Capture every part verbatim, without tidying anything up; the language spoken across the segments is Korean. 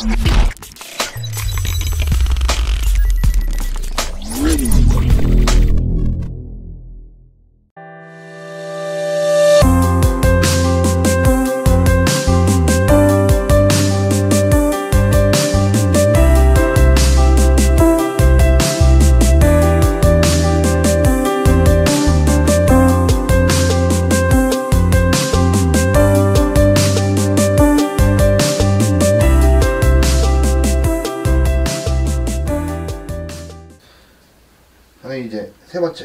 이제 세 번째.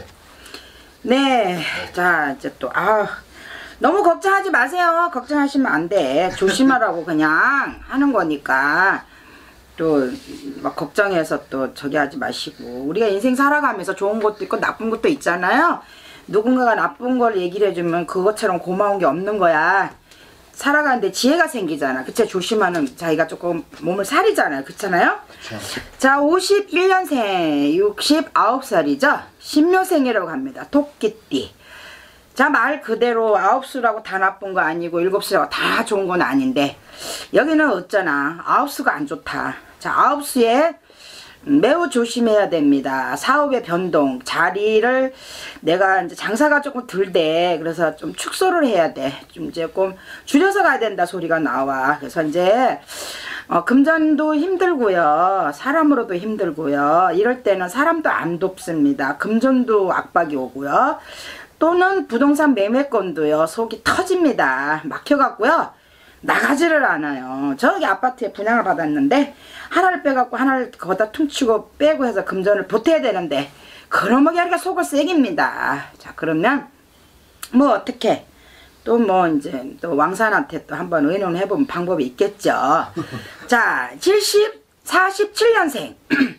네, 자 이제 또 아 너무 걱정하지 마세요. 걱정하시면 안 돼. 조심하라고 그냥 하는 거니까 또 막 걱정해서 또 저기 하지 마시고, 우리가 인생 살아가면서 좋은 것도 있고 나쁜 것도 있잖아요. 누군가가 나쁜 걸 얘기를 해주면 그것처럼 고마운 게 없는 거야. 살아가는데 지혜가 생기잖아. 그쵸? 조심하는 자기가 조금 몸을 사리잖아요. 그렇잖아요? 그쵸. 자, 오십일 년생, 육십구 살이죠? 신묘생이라고 합니다. 토끼띠. 자, 말 그대로 아홉 수라고 다 나쁜 거 아니고 일곱 수라고 다 좋은 건 아닌데, 여기는 어쩌나 아홉 수가 안 좋다. 자, 아홉 수에 매우 조심해야 됩니다. 사업의 변동, 자리를 내가 이제 장사가 조금 덜돼. 그래서 좀 축소를 해야 돼. 좀 조금 줄여서 가야 된다 소리가 나와. 그래서 이제 어, 금전도 힘들고요. 사람으로도 힘들고요. 이럴 때는 사람도 안 돕습니다. 금전도 압박이 오고요. 또는 부동산 매매건도요. 속이 터집니다. 막혀갖고요. 나가지를 않아요. 저기 아파트에 분양을 받았는데 하나를 빼갖고 하나를 거기다 퉁치고 빼고 해서 금전을 보태야 되는데 그러면 우리가 속을 새깁니다. 자, 그러면 뭐 어떻게 또 뭐 이제 또 왕산한테 또 한번 의논해보면 방법이 있겠죠. 자, 칠십, 사십칠 년생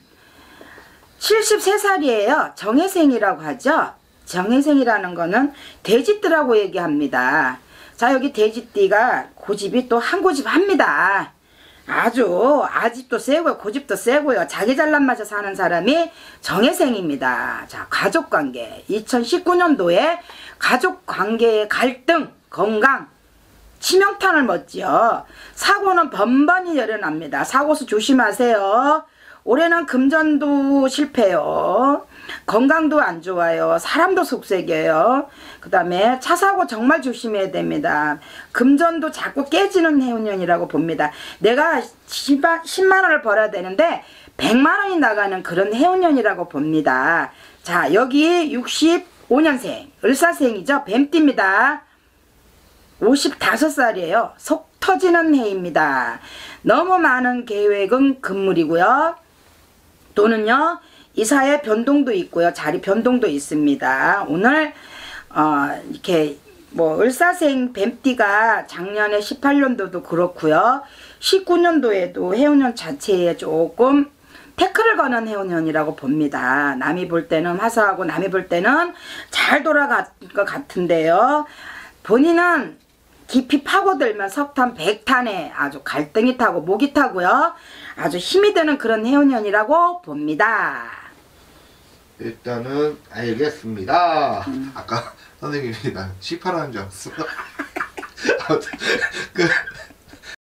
칠십세 살이에요. 정해생이라고 하죠. 정해생이라는 거는 돼지띠라고 얘기합니다. 자, 여기 돼지띠가 고집이 또 한 고집 합니다. 아주 아집도 세고요, 고집도 세고요. 자기 잘난 맛에 사는 사람이 정해생입니다. 자, 가족관계 이천십구 년도에 가족관계의 갈등, 건강, 치명타를 먹지요. 사고는 번번이 열어납니다. 사고수 조심하세요. 올해는 금전도 실패요. 건강도 안 좋아요. 사람도 속색여요. 그 다음에 차 사고 정말 조심해야 됩니다. 금전도 자꾸 깨지는 해운년이라고 봅니다. 내가 십만 원을 벌어야 되는데 백만 원이 나가는 그런 해운년이라고 봅니다. 자, 여기 육십오 년생 을사생이죠. 뱀띠입니다. 오십오 살이에요. 속 터지는 해입니다. 너무 많은 계획은 금물이고요. 또는요, 이사의 변동도 있고요. 자리 변동도 있습니다. 오늘 어 이렇게 뭐 을사생 뱀띠가 작년에 십팔 년도도 그렇고요. 십구 년도에도 해운년 자체에 조금 태클을 거는 해운년이라고 봅니다. 남이 볼 때는 화사하고 남이 볼 때는 잘 돌아갈 것 같은데요. 본인은 깊이 파고들면 석탄 백탄에 아주 갈등이 타고 목이 타고요. 아주 힘이 드는 그런 해운년이라고 봅니다. 일단은 알겠습니다. 음. 아까 선생님이 난 십팔 하는 줄 알았어. 아무튼 그